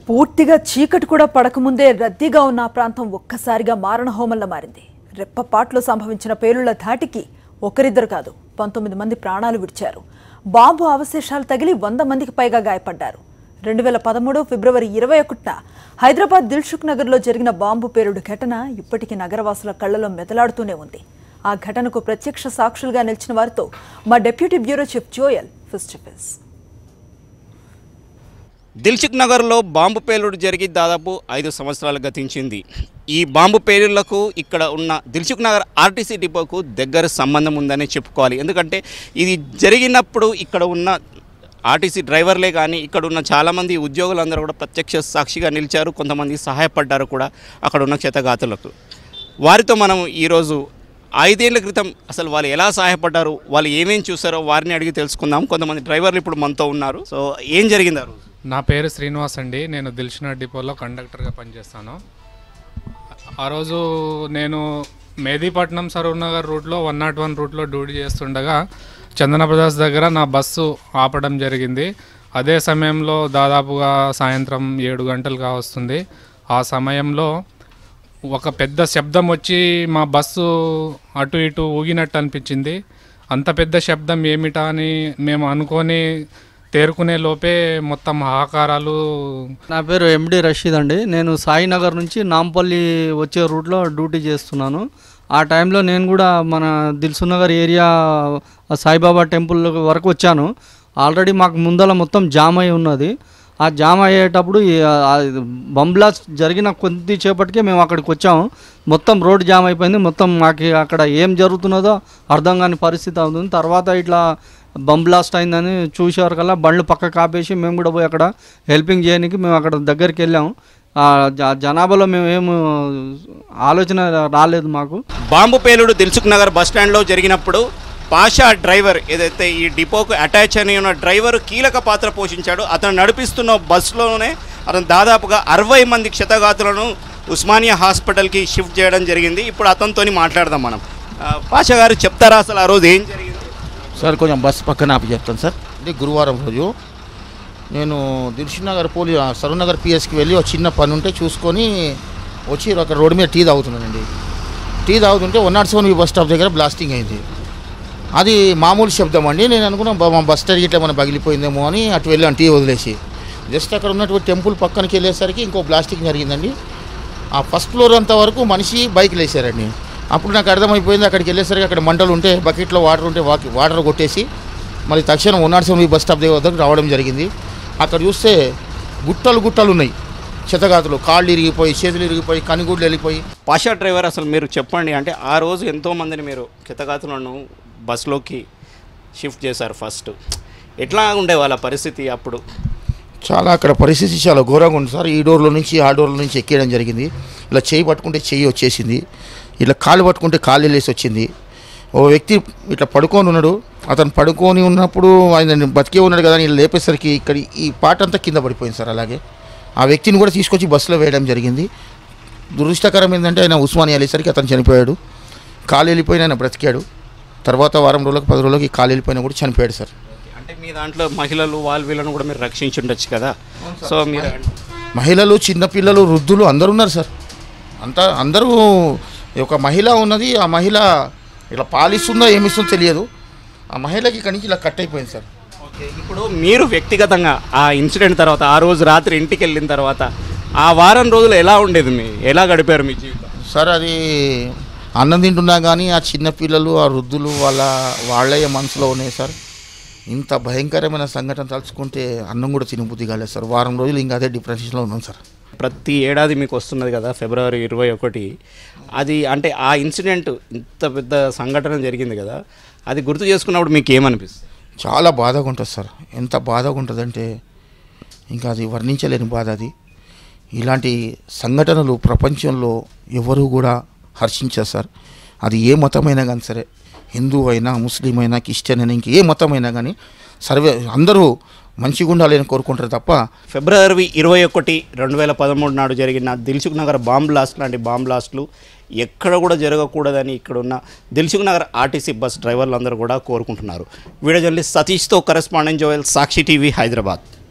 పూర్తిగా చీకటి కూడా పడకముందే రద్దీగా ఉన్న ప్రాంతం ఒక్కసారిగా మారణహోమంలా మారింది. రెప్పపాట్లో సంభవించిన పేలుళ్ల ధాటికి ఒకరిద్దరు కాదు 19 మంది ప్రాణాలు విడిచారు. బాంబు అవశేషాలు తగిలి 100 మందికి పైగా గాయపడ్డారు. 2013 ఫిబ్రవరి 21న హైదరాబాద్ దిల్సుఖ్ నగర్లో జరిగిన బాంబు పేలుడు ఘటన ఇప్పటికీ నగరవాసుల కళ్లలో మెదలాడుతూనే ఉంది. ఆ ఘటనకు ప్రత్యక్ష సాక్షులుగా నిలిచిన వారితో మా deputy bureau chief Joel face to face. Dilsukh నగర్లో బాంబు పేలుడు జరిగి దాదాపు 5 సంవత్సరాలు గతించింది. ఈ బాంబు పేలుళ్లకు ఇక్కడ ఉన్న దిల్సుఖ్ నగర్ ఆర్టీసీ డిపోకు దగ్గర సంబంధం ఉందని చెప్పుకోవాలి. ఎందుకంటే ఇది జరిగినప్పుడు ఇక్కడ ఉన్న ఆర్టీసీ డ్రైవర్లే కానీ ఇక్కడ ఉన్న చాలామంది ఉద్యోగులందరూ కూడా ప్రత్యక్ష సాక్షిగా నిలిచారు. కొంతమంది సహాయపడ్డారు కూడా అక్కడ ఉన్న క్షతగాతులకు. వారితో మనం ఈరోజు 5 ఏళ్ల క్రితం అసలు వాళ్ళు ఎలా సహాయపడ్డారు, వాళ్ళు ఏమేమి చూసారో వారిని అడిగి తెలుసుకుందాం. కొంతమంది డ్రైవర్లు ఇప్పుడు మనతో ఉన్నారు. సో ఏం జరిగింది ఆ రోజు? నా పేరు శ్రీనివాస్ అండి. నేను దిల్సుఖ్ నగర్ డిపోలో కండక్టర్గా పనిచేస్తాను. ఆ రోజు నేను మెహదీపట్నం సరూర్ నగర్ రూట్లో 101 రూట్లో డ్యూటీ చేస్తుండగా చందన బ్రదర్స్ దగ్గర నా బస్సు ఆపడం జరిగింది. అదే సమయంలో దాదాపుగా సాయంత్రం 7 గంటలు కావస్తుంది. ఆ సమయంలో ఒక పెద్ద శబ్దం వచ్చి మా బస్సు అటు ఇటు ఊగినట్టు అనిపించింది. అంత పెద్ద శబ్దం ఏమిటా అని మేము అనుకొని తేరుకునే లోపే మొత్తం ఆకారాలు. నా పేరు ఎండి రషీద్ అండి. నేను సాయినగర్ నుంచి నాంపల్లి వచ్చే రూట్లో డ్యూటీ చేస్తున్నాను. ఆ టైంలో నేను కూడా మన దిల్సుఖ్ నగర్ ఏరియా సాయిబాబా టెంపుల్ వరకు వచ్చాను. ఆల్రెడీ మాకు ముందర మొత్తం జామ్ అయి ఉన్నది. ఆ జామ్ అయ్యేటప్పుడు బంబ్లాస్ట్ జరిగిన కొద్దిసేపటికే మేము అక్కడికి వచ్చాము. మొత్తం రోడ్ జామ్ అయిపోయింది. మొత్తం మాకు అక్కడ ఏం జరుగుతున్నదో అర్థం కాని పరిస్థితి అవుతుంది. తర్వాత ఇట్లా బంబ్లాస్ట్ అయిందని చూసేవారికల్లా బండ్లు పక్కకు ఆపేసి మేము కూడా పోయి అక్కడ హెల్పింగ్ చేయడానికి మేము అక్కడ దగ్గరికి వెళ్ళాము. జనాభాలో మేము ఏమి ఆలోచన రాలేదు మాకు. బాంబు పేలుడు దిల్సుఖ్ నగర్ బస్టాండ్లో జరిగినప్పుడు పాషా డ్రైవర్ ఏదైతే ఈ డిపోకు అటాచ్ అని ఉన్న డ్రైవర్ కీలక పాత్ర పోషించాడు. అతను నడిపిస్తున్న బస్సులోనే అతను దాదాపుగా 60 మంది క్షతగాతులను ఉస్మానియా హాస్పిటల్కి షిఫ్ట్ చేయడం జరిగింది. ఇప్పుడు అతనితో మాట్లాడదాం మనం. పాషా గారు చెప్తారా అసలు ఆ రోజు ఏం జరిగింది? సార్ కొంచెం బస్సు పక్కన ఆపి చెప్తాను సార్. అంటే గురువారం రోజు నేను దిల్సుఖ్ నగర్ సరూర్ నగర్ పిఎస్కి వెళ్ళి ఒక చిన్న పని ఉంటే చూసుకొని వచ్చి అక్కడ రోడ్డు మీద టీ తాగుతున్నానండి. టీ తాగుతుంటే 107 బస్ స్టాప్ దగ్గర బ్లాస్టింగ్ అయింది. అది మామూలు శబ్దం అండి. నేను అనుకున్నా బస్ టైర్ ఇట్లా మనం పగిలిపోయిందేమో అని అటు వెళ్ళాను టీ వదిలేసి. జస్ట్ అక్కడ ఉన్నటువంటి టెంపుల్ పక్కనకి వెళ్ళేసరికి ఇంకో బ్లాస్టింగ్ జరిగిందండి. ఆ ఫస్ట్ ఫ్లోర్ అంత వరకు మనిషి బైక్లు వేసారండి. అప్పుడు నాకు అర్థమైపోయింది. అక్కడికి వెళ్ళేసరికి అక్కడ మంటలు ఉంటే బకెట్లో వాటర్ ఉంటే వాటర్ కొట్టేసి మళ్ళీ తక్షణం 107 బస్ స్టాప్ దగ్గరకు రావడం జరిగింది. అక్కడ చూస్తే గుట్టలు ఉన్నాయి క్షతగాతులు. కాళ్ళు ఇరిగిపోయి, చేతులు ఇరిగిపోయి, కనుగుడ్లు వెళ్ళిపోయి. పాషా డ్రైవర్ అసలు మీరు చెప్పండి. అంటే ఆ రోజు ఎంతోమందిని మీరు క్షతగాతులను బస్సులోకి షిఫ్ట్ చేశారు. ఫస్ట్ ఎట్లా ఉండే వాళ్ళ పరిస్థితి అప్పుడు? చాలా అక్కడ పరిస్థితి చాలా ఘోరంగా ఉంది సార్. ఈ డోర్లో నుంచి ఆ డోర్లో నుంచి ఎక్కేయడం జరిగింది. ఇలా చేయి పట్టుకుంటే చెయ్యి వచ్చేసింది, ఇట్లా కాళ్ళు పట్టుకుంటే కాళ్ళు వెళ్ళేసి వచ్చింది. ఓ వ్యక్తి ఇట్లా పడుకొని ఉన్నాడు. అతను పడుకొని ఉన్నప్పుడు ఆయన బతికే ఉన్నాడు కదా, ఇలా లేపేసరికి ఇక్కడ ఈ పాట అంతా కింద పడిపోయింది సార్. అలాగే ఆ వ్యక్తిని కూడా తీసుకొచ్చి బస్సులో వేయడం జరిగింది. దురదృష్టకరం ఏంటంటే ఆయన ఉస్మానియా వెళ్ళేసరికి అతను చనిపోయాడు. కాలు వెళ్ళిపోయిన ఆయన బ్రతికాడు. తర్వాత వారం రోజులకు 10 రోజులకి కాలు వెళ్ళిపోయినా కూడా చనిపోయాడు సార్. అంటే మీ దాంట్లో మహిళలు వీళ్ళను కూడా మీరు రక్షించి ఉండొచ్చు కదా. సో మీరు మహిళలు, చిన్నపిల్లలు, వృద్ధులు అందరూ ఉన్నారు సార్. అందరూ ఒక మహిళ ఉన్నది. ఆ మహిళ ఇలా పాలిస్తుందో ఏమిస్తుందో తెలియదు. ఆ మహిళకి ఇక్కడి నుంచి ఇలా కట్ అయిపోయింది సార్. ఓకే, ఇప్పుడు మీరు వ్యక్తిగతంగా ఆ ఇన్సిడెంట్ తర్వాత ఆ రోజు రాత్రి ఇంటికి వెళ్ళిన తర్వాత ఆ వారం రోజులు ఎలా ఉండేది, ఎలా గడిపారు మీ జీవితం? సార్ అది అన్నం తింటున్నా కానీ ఆ చిన్నపిల్లలు, ఆ వృద్ధులు వాళ్ళే మనసులో ఉన్నాయి సార్. ఇంత భయంకరమైన సంఘటన తలుచుకుంటే అన్నం కూడా తినబుద్ధి కాలేదు సార్. వారం రోజులు ఇంకా అదే డిప్రెషన్లో ఉన్నాం సార్. ప్రతి ఏడాది మీకు వస్తున్నది కదా ఫిబ్రవరి 21. అది అంటే ఆ ఇన్సిడెంట్ ఇంత పెద్ద సంఘటన జరిగింది కదా, అది గుర్తు చేసుకున్నప్పుడు మీకు ఏమనిపిస్తుంది? చాలా బాధగా ఉంటుంది సార్. ఎంత బాధగా ఉంటుందంటే ఇంకా అది వర్ణించలేని బాధ. అది ఇలాంటి సంఘటనలు ప్రపంచంలో ఎవరు కూడా హర్షించారు సార్. అది ఏ మతమైనా కానీ సరే, హిందూ అయినా, ముస్లిం అయినా, క్రిస్టియన్ అయినా, ఇంక ఏ మతమైనా కానీ అందరూ మంచిగా ఉండాలని కోరుకుంటారు తప్ప. ఫిబ్రవరి 21, 2013 నాడు జరిగిన దిల్సుఖ్ నగర్ బాంబ్ బ్లాస్ట్ లాంటి బాంబ్ బ్లాస్ట్లు ఎక్కడ కూడా జరగకూడదని ఇక్కడున్న దిల్సుఖ్ నగర్ ఆర్టీసీ బస్ డ్రైవర్లు అందరూ కూడా కోరుకుంటున్నారు. వీడియో జర్నలిస్ట్ సతీష్తో correspondent Joel, Sakshi TV, Hyderabad.